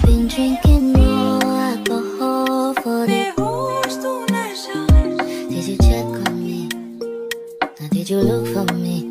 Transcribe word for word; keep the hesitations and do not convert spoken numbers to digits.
been drinking more alcohol for the Did you check on me? Now did you look for me?